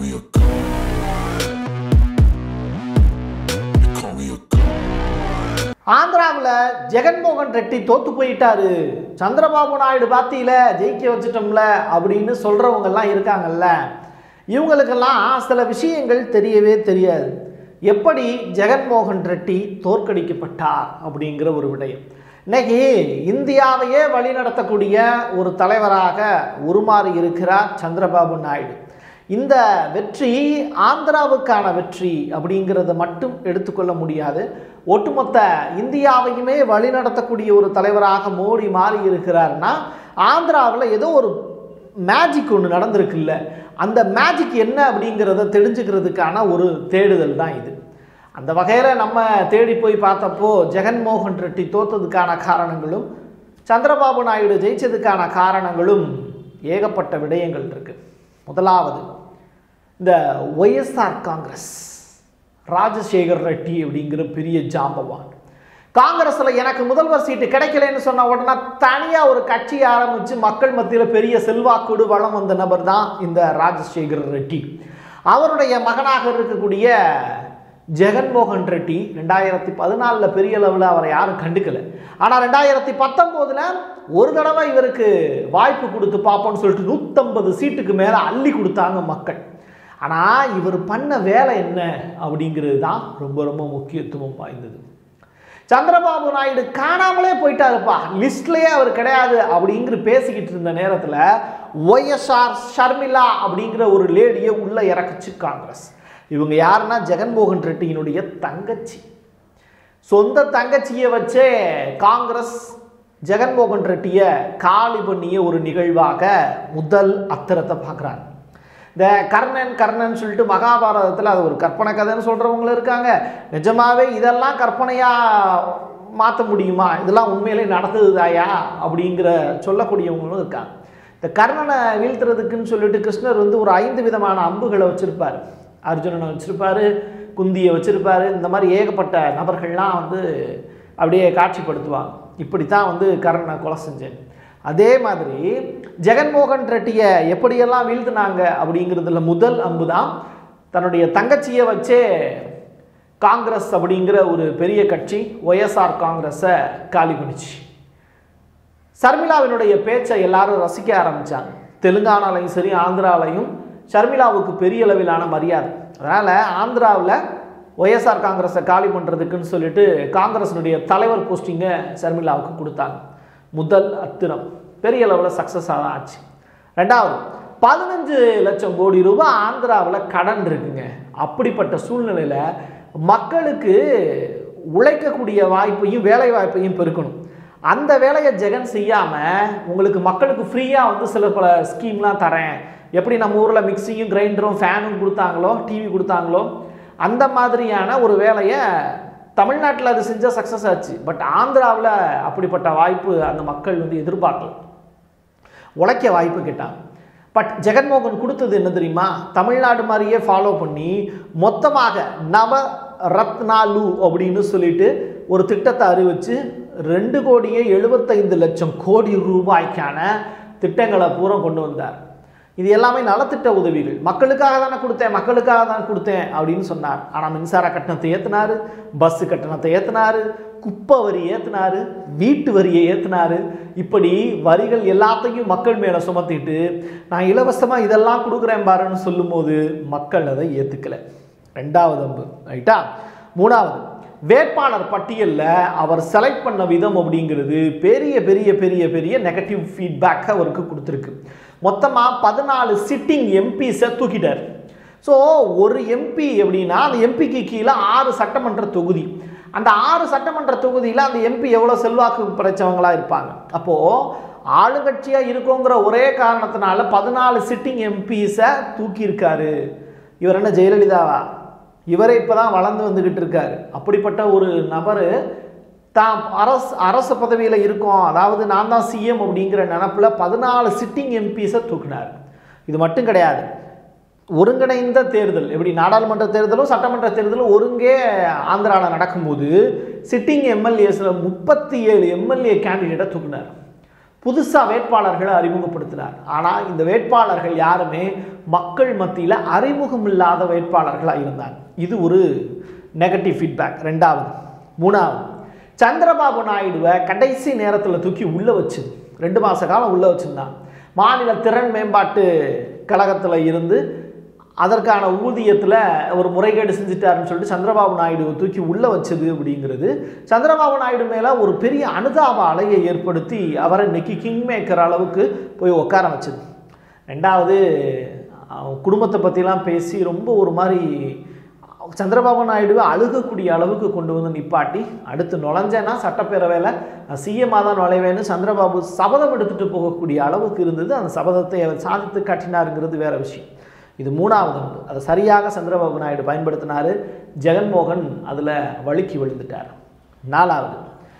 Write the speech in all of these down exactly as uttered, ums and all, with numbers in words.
me a god. You call me a god. ஆந்திராவில் ஜெகன்மோகன் ரெட்டி தோத்து போயிட்டாரு, சந்திரபாபு நாயுடு பாத்தியில ஜெயிக்க வச்சுட்டோம்ல அப்படின்னு சொல்றவங்கெல்லாம் இருக்காங்கல்ல, இவங்களுக்கெல்லாம் சில விஷயங்கள் தெரியவே தெரியாது. எப்படி ஜெகன்மோகன் ரெட்டி தோற்கடிக்கப்பட்டார் அப்படிங்கிற ஒரு விடயம். இன்னைக்கு இந்தியாவையே வழிநடத்தக்கூடிய ஒரு தலைவராக உருமாறி இருக்கிறார் சந்திரபாபு நாயுடு. இந்த வெற்றி ஆந்திராவுக்கான வெற்றி அப்படிங்கிறத மட்டும் எடுத்துக்கொள்ள முடியாது. ஒட்டுமொத்த இந்தியாவையுமே வழிநடத்தக்கூடிய ஒரு தலைவராக மோடி மாறி இருக்கிறார்னா ஆந்திராவில் ஏதோ ஒரு மேஜிக் ஒன்று நடந்திருக்குல்ல, அந்த மேஜிக் என்ன அப்படிங்கிறத தெரிஞ்சுக்கிறதுக்கான ஒரு தேடுதல் தான் இது. அந்த வகையில் நம்ம தேடி போய் பார்த்தப்போ ஜெகன்மோகன் ரெட்டி தோற்றதுக்கான காரணங்களும் சந்திரபாபு நாயுடு ஜெயிச்சதுக்கான காரணங்களும் ஏகப்பட்ட விடயங்கள் இருக்கு. முதலாவது, இந்த ஒய்எஸ்ஆர் காங்கிரஸ், ராஜசேகர் ரெட்டி அப்படிங்கிற பெரிய ஜாம்பவான். காங்கிரஸில் எனக்கு முதல்வர் சீட்டு கிடைக்கலன்னு சொன்ன உடனே தனியாக ஒரு கட்சி ஆரம்பித்து மக்கள் மத்தியில் பெரிய செல்வாக்குடு வளம் வந்த நபர் தான் இந்த ராஜசேகர் ரெட்டி. அவருடைய மகனாக இருக்கக்கூடிய ஜெகன்மோகன் ரெட்டி ரெண்டாயிரத்தி பதினாலில் பெரிய அளவில் அவரை யாரும் கண்டுக்கலை. ஆனால் ரெண்டாயிரத்தி பத்தொம்போதில் ஒரு தடவை இவருக்கு வாய்ப்பு கொடுத்து பார்ப்போம்னு சொல்லிட்டு நூற்றம்பது சீட்டுக்கு மேலே அள்ளி கொடுத்தாங்க மக்கள். ஆனால் இவர் பண்ண வேலை என்ன அப்படிங்கிறது தான் ரொம்ப ரொம்ப முக்கியத்துவம் வாய்ந்தது. சந்திரபாபு நாயுடு காணாமலே போயிட்டாருப்பா, லிஸ்ட்லேயே அவர் கிடையாது அப்படிங்கிற பேசிக்கிட்டு இருந்த நேரத்தில் ஒய்எஸ்ஆர் ஷர்மிளா அப்படிங்கிற ஒரு லேடியை உள்ளே இறக்குச்சு காங்கிரஸ். இவங்க யாருன்னா ஜெகன்மோகன் ரெட்டியினுடைய தங்கச்சி. சொந்த தங்கச்சியை வச்சே காங்கிரஸ் ஜெகன்மோகன் ரெட்டியை காலி பண்ணிய ஒரு நிகழ்வாக முதல் அத்திரத்தை பார்க்குறாங்க. இந்த கர்ணன் கர்ணன் சொல்லிட்டு மகாபாரதத்தில் அது ஒரு கற்பனை கதைன்னு சொல்கிறவங்களும் இருக்காங்க. நிஜமாவே இதெல்லாம் கற்பனையாக மாற்ற முடியுமா, இதெல்லாம் உண்மையிலே நடந்ததுதாயா அப்படிங்கிற சொல்லக்கூடியவங்களும் இருக்காங்க. இந்த கர்ணனை வீழ்த்துறதுக்குன்னு சொல்லிட்டு கிருஷ்ணர் வந்து ஒரு ஐந்து விதமான அம்புகளை வச்சுருப்பார். அர்ஜுனனை வச்சுருப்பார், குந்தியை வச்சுருப்பார். இந்த மாதிரி ஏகப்பட்ட நபர்கள்லாம் வந்து அப்படியே காட்சிப்படுத்துவாங்க. இப்படித்தான் வந்து கர்ணனை கொலை செஞ்சேன். அதே மாதிரி ஜெகன்மோகன் ரெட்டியை எப்படியெல்லாம் வீழ்த்தினாங்க அப்படிங்கிறதுல முதல் அம்பு தான் தன்னுடைய தங்கச்சியை வச்சே காங்கிரஸ் அப்படிங்கிற ஒரு பெரிய கட்சி ஒய்எஸ்ஆர் காங்கிரஸை காலி பண்ணிச்சு. ஷர்மிளாவினுடைய பேச்சை எல்லாரும் ரசிக்க ஆரம்பித்தாங்க. தெலுங்கானாலையும் சரி ஆந்திராலையும் ஷர்மிளாவுக்கு பெரிய அளவிலான மரியாதை. அதனால் ஆந்திராவில் ஒய்எஸ்ஆர் காங்கிரஸை காலி பண்ணுறதுக்குன்னு சொல்லிட்டு காங்கிரஸினுடைய தலைவர் போஸ்டிங்கை ஷர்மிளாவுக்கு கொடுத்தாங்க. முதல் அத்திரம் பெரிய அளவில் சக்ஸஸாக ஆச்சு. ரெண்டாவது, பதினஞ்சு லட்சம் கோடி ரூபாய் ஆந்திராவில் கடன் இருக்குங்க. அப்படிப்பட்ட சூழ்நிலையில் மக்களுக்கு உழைக்கக்கூடிய வாய்ப்பையும் வேலை வாய்ப்பையும் பெருக்கணும். அந்த வேலையை ஜெகன் செய்யாமல் உங்களுக்கு மக்களுக்கு ஃப்ரீயாக வந்து சில பல ஸ்கீம்லாம் தரேன், எப்படி நம்ம ஊரில் மிக்சியும் கிரைண்டரும் ஃபேனும் கொடுத்தாங்களோ டிவி கொடுத்தாங்களோ அந்த மாதிரியான ஒரு வேலையை தமிழ்நாட்டில் அது செஞ்சால் சக்ஸஸ் ஆச்சு. பட் ஆந்திராவில் அப்படிப்பட்ட வாய்ப்பு அந்த மக்கள் வந்து எதிர்பார்க்கல, உழைக்க வாய்ப்பு கேட்டாங்க. பட் ஜெகன்மோகன் கொடுத்தது என்ன தெரியுமா, தமிழ்நாடு மாதிரியே ஃபாலோ பண்ணி மொத்தமாக நவ ரத்னாலு அப்படின்னு சொல்லிட்டு ஒரு திட்டத்தை அறிவித்து ரெண்டு கோடியே எழுபத்தைந்து லட்சம் கோடி ரூபாய்க்கான திட்டங்களை பூரா கொண்டு வந்தார். இது எல்லாமே நலத்திட்ட உதவிகள், மக்களுக்காக தானே கொடுத்தேன் மக்களுக்காக தான் கொடுத்தேன் அப்படின்னு சொன்னார். ஆனால் மின்சார கட்டணத்தை ஏற்றினார், பஸ்ஸு கட்டணத்தை ஏற்றினார், குப்பை வரி ஏற்றினார், வீட்டு வரியை ஏற்றினார். இப்படி வரிகள் எல்லாத்தையும் மக்கள் மேலே சுமத்திட்டு நான் இலவசமாக இதெல்லாம் கொடுக்குறேன் பாருன்னு சொல்லும்போது மக்கள் அதை ஏற்றுக்கலை. ரெண்டாவது அம்பு ரைட்டா. மூணாவது, வேட்பாளர் பட்டியலில் அவர் செலக்ட் பண்ண விதம் அப்படிங்கிறது பெரிய பெரிய பெரிய பெரிய நெகட்டிவ் ஃபீட்பேக் அவருக்கு கொடுத்துருக்கு. மொத்தமாக பதினாலு சிட்டிங் எம்பிஸை தூக்கிட்டார். ஸோ ஒரு எம்பி அப்படின்னா அந்த எம்பிக்கு கீழே ஆறு சட்டமன்ற தொகுதி. அந்த ஆறு சட்டமன்ற தொகுதியில் அந்த எம்பி எவ்வளோ செல்வாக்கு படைச்சவங்களாக இருப்பாங்க. அப்போது ஆளுங்கட்சியாக இருக்கோங்கிற ஒரே காரணத்தினால பதினாலு சிட்டிங் எம்பிஸை தூக்கியிருக்காரு. இவர் என்ன ஜெயலலிதாவா? இவரை இப்போ தான் வளர்ந்து வந்துக்கிட்டு இருக்காரு. அப்படிப்பட்ட ஒரு நபர் தான் அரசு அரசு பதவியில் இருக்கோம், அதாவது நான் தான் சிஎம் அப்படிங்கிற நினப்பில் பதினாலு சிட்டிங் எம்பிஸை தூக்கினார். இது மட்டும் கிடையாது, ஒருங்கிணைந்த தேர்தல், எப்படி நாடாளுமன்ற தேர்தலும் சட்டமன்ற தேர்தலும் ஒருங்கே ஆந்திராவில் நடக்கும்போது சிட்டிங் எம்எல்ஏஸில் முப்பத்தி ஏழு எம்எல்ஏ கேண்டிடேட்டை தூக்கினார். புதுசாக வேட்பாளர்களை அறிமுகப்படுத்தினார். ஆனால் இந்த வேட்பாளர்கள் யாருமே மக்கள் மத்தியில் அறிமுகம் இல்லாத வேட்பாளர்களாக இருந்தாங்க. இது ஒரு நெகட்டிவ் ஃபீட்பேக். ரெண்டாவது. மூணாவது, சந்திரபாபு நாயுடுவை கடைசி நேரத்தில் தூக்கி உள்ளே வச்சு ரெண்டு மாத காலம் உள்ளே வச்சுருந்தான். மாநில திறன் மேம்பாட்டு கழகத்தில் இருந்து அதற்கான ஊதியத்தில் ஒரு முறைகேடு செஞ்சுட்டாருன்னு சொல்லிட்டு சந்திரபாபு நாயுடுவை தூக்கி உள்ளே வச்சது அப்படிங்கிறது சந்திரபாபு நாயுடு மேலே ஒரு பெரிய அனுதாப அலையை ஏற்படுத்தி அவரை இன்னைக்கு கிங் மேக்கர் அளவுக்கு போய் உட்கார வச்சது. ரெண்டாவது, குடும்பத்தை பற்றிலாம் பேசி ரொம்ப ஒரு மாதிரி சந்திரபாபு நாயுடுவை அழுகக்கூடிய அளவுக்கு கொண்டு வந்து நிப்பாட்டி அடுத்து நுழைஞ்சேன்னா சட்டப்பேரவையில் சிஎம்மாக தான் நுழைவேன்னு சந்திரபாபு சபதம் எடுத்துகிட்டு போகக்கூடிய அளவுக்கு இருந்தது. அந்த சபதத்தை அவர் சாதித்து காட்டினாருங்கிறது வேற விஷயம். இது மூணாவது ஒன்று. அதை சரியாக சந்திரபாபு நாயுடு பயன்படுத்தினார். ஜெகன்மோகன் அதில் வழுக்கி விழுந்துட்டார். நாலாவது,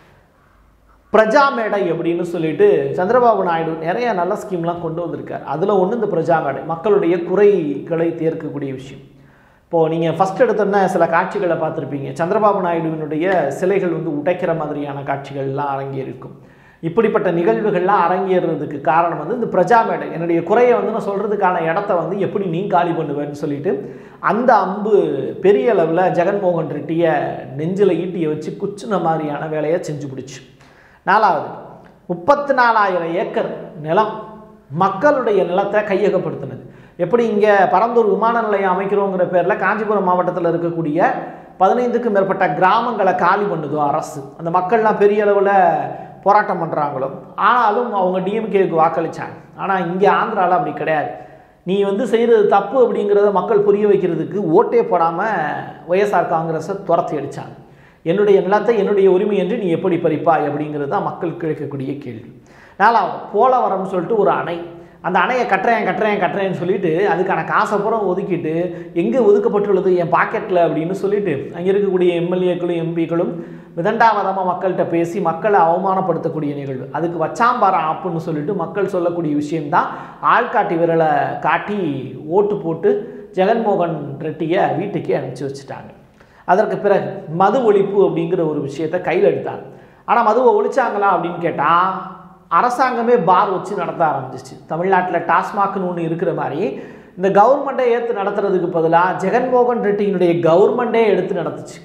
பிரஜா மேடை அப்படின்னு சொல்லிட்டு சந்திரபாபு நாயுடு நிறைய நல்ல ஸ்கீம்லாம் கொண்டு வந்திருக்கார். அதில் ஒன்று இந்த பிரஜா மேடை, மக்களுடைய குறைகளை தீர்க்கக்கூடிய விஷயம். இப்போது நீங்கள் ஃபஸ்ட் எடுத்தோன்னா சில காட்சிகளை பார்த்துருப்பீங்க. சந்திரபாபு நாயுடுவினுடைய சிலைகள் வந்து உடைக்கிற மாதிரியான காட்சிகள்லாம் அரங்கேறிருக்கும். இப்படிப்பட்ட நிகழ்வுகள்லாம் அரங்கேறதுக்கு காரணம் வந்து இந்த பிரஜா மேடை. என்னுடைய குறையை வந்து நான் சொல்கிறதுக்கான இடத்த வந்து எப்படி நீ காலி பண்ணுவேன்னு சொல்லிட்டு அந்த அம்பு பெரிய அளவில் ஜெகன்மோகன் ரெட்டியை நெஞ்சில் ஈட்டியை வச்சு குச்சின மாதிரியான வேலையை செஞ்சு பிடிச்சி. நாலாவது, முப்பத்தி நாலாயிரம் ஏக்கர் நிலம் மக்களுடைய நிலத்தை கையகப்படுத்தினது. எப்படி இங்கே பரந்தூர் விமான நிலையம் அமைக்கிறோங்கிற பேரில் காஞ்சிபுரம் மாவட்டத்தில் இருக்கக்கூடிய பதினைந்துக்கும் மேற்பட்ட கிராமங்களை காலி பண்ணுதோ அரசு, அந்த மக்கள்லாம் பெரிய அளவில் போராட்டம் பண்ணுறாங்களோ, ஆனாலும் அவங்க டிஎம்கேவுக்கு வாக்களித்தாங்க. ஆனால் இங்கே ஆந்திராவில் அப்படி கிடையாது. நீ வந்து செய்கிறது தப்பு அப்படிங்கிறத மக்கள் புரிய வைக்கிறதுக்கு ஓட்டே போடாமல் ஒய்எஸ்ஆர் காங்கிரஸை துரத்தி அடித்தாங்க. என்னுடைய நிலத்தை என்னுடைய உரிமை என்று நீ எப்படி பறிப்பாய் அப்படிங்கிறது தான் மக்கள் கேட்கக்கூடிய கேள்வி. நாலாவது, போலவரம்னு சொல்லிட்டு ஒரு அணை. அந்த அணையை கட்டுறேன் கட்டுறேன் கட்டுறேன்னு சொல்லிட்டு அதுக்கான காசை பூரா ஒதுக்கிட்டு எங்கே ஒதுக்கப்பட்டுள்ளது என் பாக்கெட்டில் அப்படின்னு சொல்லிட்டு அங்கே இருக்கக்கூடிய எம்எல்ஏக்களும் எம்பிக்களும் விதண்டாவதமாக மக்கள்கிட்ட பேசி மக்களை அவமானப்படுத்தக்கூடிய நிகழ்வு. அதுக்கு வச்சாம்பார ஆப்புன்னு சொல்லிட்டு மக்கள் சொல்லக்கூடிய விஷயம்தான் ஆள்காட்டி விரலை காட்டி ஓட்டு போட்டு ஜெகன்மோகன் ரெட்டியை வீட்டுக்கே அனுப்பிச்சி வச்சுட்டாங்க. அதற்கு பிறகு மது ஒழிப்பு அப்படிங்கிற ஒரு விஷயத்தை கையில் எடுத்தாங்க. ஆனால் மதுவை ஒழிச்சாங்களா அப்படின்னு கேட்டால் அரசாங்கமே பார் வச்சு நடத்த ஆரம்பிச்சிச்சு. தமிழ்நாட்டில் டாஸ்மாக்னு ஒன்று இருக்கிற மாதிரி இந்த கவர்மெண்ட்டை ஏற்று நடத்துறதுக்கு பதிலாக ஜெகன்மோகன் ரெட்டியினுடைய கவர்மெண்ட்டே எடுத்து நடத்துச்சு.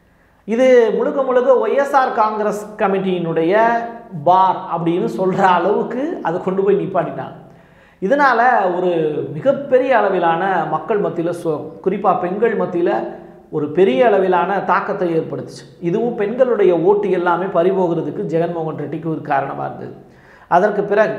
இது முழுக்க முழுக்க ஒய்எஸ்ஆர் காங்கிரஸ் கமிட்டியினுடைய பார் அப்படின்னு சொல்கிற அளவுக்கு அதை கொண்டு போய் நிப்பாட்டிட்டாங்க. இதனால் ஒரு மிகப்பெரிய அளவிலான மக்கள் மத்தியில் சோ குறிப்பாக பெண்கள் மத்தியில் ஒரு பெரிய அளவிலான தாக்கத்தை ஏற்படுத்துச்சு. இதுவும் பெண்களுடைய ஓட்டு எல்லாமே பறிபோகிறதுக்கு ஜெகன்மோகன் ரெட்டிக்கு ஒரு காரணமாக இருந்தது. அதற்கு பிறகு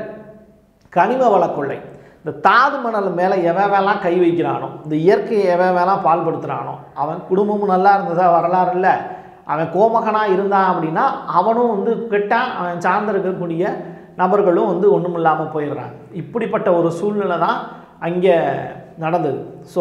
கனிம வள கொள்ளை. இந்த தாது மணல் மேலே எவன் கை வைக்கிறானோ, இந்த இயற்கையை எவன் பால்படுத்துகிறானோ அவன் குடும்பமும் நல்லா இருந்ததா வரலாறு இல்லை. அவன் கோமகனாக இருந்தான் அப்படின்னா அவனும் வந்து கெட்டான், அவன் சார்ந்து இருக்கக்கூடிய நபர்களும் வந்து ஒன்றும் இல்லாமல் போயிடுறாங்க. இப்படிப்பட்ட ஒரு சூழ்நிலை தான் அங்கே நடந்தது. ஸோ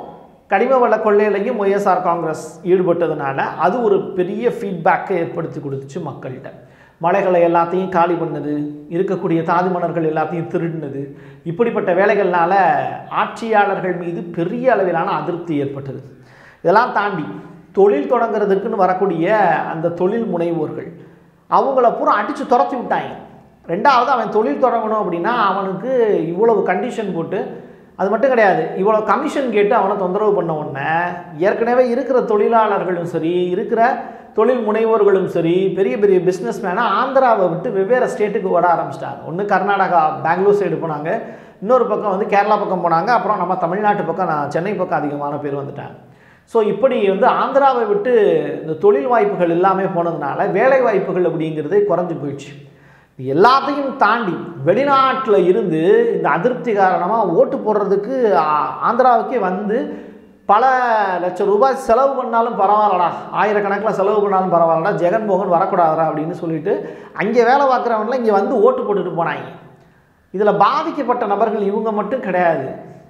கனிம வள கொள்ளையிலையும் ஒய்எஸ்ஆர் காங்கிரஸ் ஈடுபட்டதுனால அது ஒரு பெரிய ஃபீட்பேக்கை ஏற்படுத்தி கொடுத்துச்சு மக்கள்கிட்ட. மலைகளை எல்லாத்தையும் காலி பண்ணது, இருக்கக்கூடிய தாது மணல்கள் எல்லாத்தையும் திருடினது, இப்படிப்பட்ட வேலைகள்னால ஆட்சியாளர்கள் மீது பெரிய அளவிலான அதிருப்தி ஏற்பட்டது. இதெல்லாம் தாண்டி தொழில் தொடங்குறதுக்குன்னு வரக்கூடிய அந்த தொழில் முனைவோர்கள் அவங்கள பூரா அடித்து துரத்தி விட்டாங்க. ரெண்டாவது, அவன் தொழில் தொடங்கணும் அப்படின்னா அவனுக்கு இவ்வளவு கண்டிஷன் போட்டு, அது மட்டும் கிடையாது, இவ்வளோ கமிஷன் கேட்டு அவனை தொந்தரவு பண்ண உடனே ஏற்கனவே இருக்கிற தொழிலாளர்களும் சரி, இருக்கிற தொழில் முனைவோர்களும் சரி, பெரிய பெரிய பிஸ்னஸ் மேனாக ஆந்திராவை விட்டு வெவ்வேறு ஸ்டேட்டுக்கு ஓட ஆரம்பிச்சிட்டாங்க. ஒன்று கர்நாடகா பெங்களூர் சைடு போனாங்க, இன்னொரு பக்கம் வந்து கேரளா பக்கம் போனாங்க, அப்புறம் நம்ம தமிழ்நாட்டு பக்கம் நான் சென்னை பக்கம் அதிகமான பேர் வந்துட்டாங்க. ஸோ இப்படி வந்து ஆந்திராவை விட்டு இந்த தொழில் வாய்ப்புகள் எல்லாமே போனதுனால வேலை வாய்ப்புகள் அப்படிங்கிறது குறைஞ்சி போயிடுச்சு. எல்லாத்தையும் தாண்டி வெளிநாட்டில் இருந்து இந்த அதிருப்தி காரணமாக ஓட்டு போடுறதுக்கு ஆந்திராவுக்கே வந்து பல லட்சம் ரூபாய் செலவு பண்ணாலும் பரவாயில்லடா, ஆயிரக்கணக்கில் செலவு பண்ணாலும் பரவாயில்லடா, ஜெகன்மோகன் வரக்கூடாதா அப்படின்னு சொல்லிட்டு அங்கே வேலை பார்க்குறவங்களாம் இங்கே வந்து ஓட்டு போட்டுட்டு போனாங்க. இதில் பாதிக்கப்பட்ட நபர்கள் இவங்க மட்டும் கிடையாது,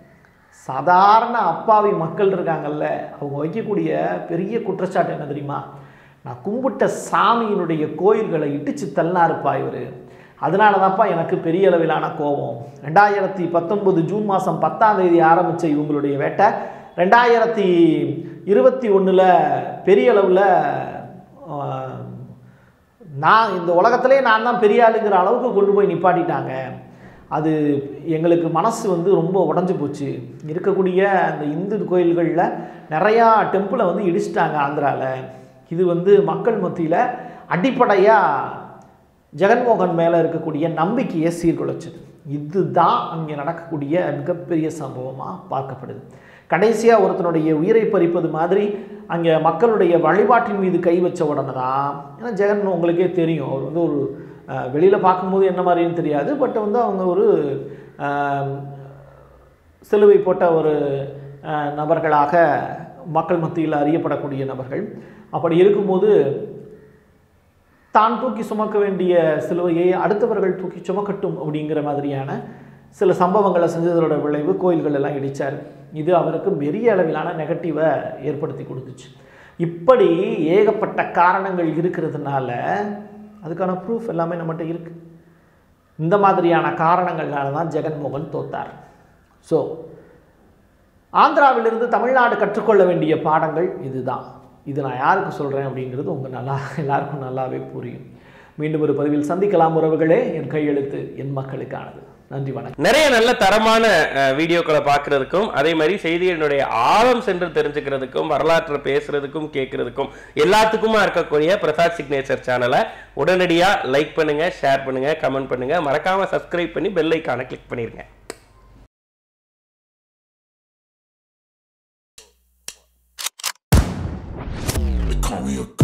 சாதாரண அப்பாவி மக்கள் இருக்காங்கல்ல, அவங்க வைக்கக்கூடிய பெரிய குற்றச்சாட்டு என்ன தெரியுமா? நான் கும்பிட்ட சாமியினுடைய கோயில்களை இடிச்சு தள்ளா இருப்பா இவர், அதனால தான்ப்பா எனக்கு பெரிய அளவிலான கோபம். ரெண்டாயிரத்தி பத்தொன்பது ஜூன் மாதம் பத்தாம் தேதி ஆரம்பித்த இவங்களுடைய வேட்டை ரெண்டாயிரத்தி இருபத்தி ஒன்றில் பெரிய அளவில் நான் இந்த உலகத்திலே நான் தான் பெரிய ஆளுங்கிற அளவுக்கு கொண்டு போய் நிப்பாட்டிட்டாங்க. அது எங்களுக்கு மனசு வந்து ரொம்ப உடஞ்சி போச்சு. இருக்கக்கூடிய அந்த இந்து கோயில்களில் நிறையா டெம்பிளை வந்து இடிச்சிட்டாங்க ஆந்திராவில். இது வந்து மக்கள் மத்தியில் அடிப்படையாக ஜெகன்மோகன் மேலே இருக்கக்கூடிய நம்பிக்கையை சீர்குலைச்சது. இதுதான் அங்கே நடக்கக்கூடிய மிகப்பெரிய சம்பவமாக பார்க்கப்படுது. கடைசியாக ஒருத்தனுடைய உயிரை பறிப்பது மாதிரி அங்கே மக்களுடைய வழிபாட்டின் மீது கை வச்ச உடனே தான், ஏன்னா ஜெகன் உங்களுக்கே தெரியும், அவர் வந்து ஒரு வெளியில் பார்க்கும்போது என்ன மாதிரின்னு தெரியாது, பட் வந்து அவங்க ஒரு சிலுவை போட்ட ஒரு நபர்களாக மக்கள் மத்தியில் அறியப்படக்கூடிய நபர்கள். அப்படி இருக்கும்போது தான் தூக்கி சுமக்க வேண்டிய சிலுவையை அடுத்தவர்கள் தூக்கி சுமக்கட்டும் அப்படிங்கிற மாதிரியான சில சம்பவங்களை செஞ்சதோட விளைவு கோயில்கள் எல்லாம் இடித்தார். இது அவருக்கு பெரிய அளவிலான நெகட்டிவை ஏற்படுத்தி கொடுத்துச்சு. இப்படி ஏகப்பட்ட காரணங்கள் இருக்கிறதுனால அதுக்கான ப்ரூஃப் எல்லாமே நம்மகிட்ட இருக்குது. இந்த மாதிரியான காரணங்கள்னால தான் ஜெகன்மோகன் தோத்தார். ஸோ ஆந்திராவிலிருந்து தமிழ்நாடு கற்றுக்கொள்ள வேண்டிய பாடங்கள் இதுதான். இது நான் யாருக்கு சொல்கிறேன் அப்படிங்கிறது உங்கள் நல்லா எல்லாருக்கும் நல்லாவே புரியும். மீண்டும் ஒரு பதிவில் சந்திக்கலாம் உறவுகளே. என் கையெழுத்து என் மக்களுக்கானது. நன்றி, வணக்கம். நிறைய நல்ல தரமான வீடியோக்களை பார்க்கறதுக்கும் அதே மாதிரி செய்திகளுடைய ஆழம் சென்று தெரிஞ்சுக்கிறதுக்கும் வரலாற்றை பேசுறதுக்கும் கேட்கறதுக்கும் எல்லாத்துக்குமா இருக்கக்கூடிய பிரசாத் சிக்னேச்சர் சேனலை உடனடியாக லைக் பண்ணுங்க, ஷேர் பண்ணுங்க, கமெண்ட் பண்ணுங்க, மறக்காம சப்ஸ்கிரைப் பண்ணி பெல் ஐகானை கிளிக் பண்ணிருங்க. Call me a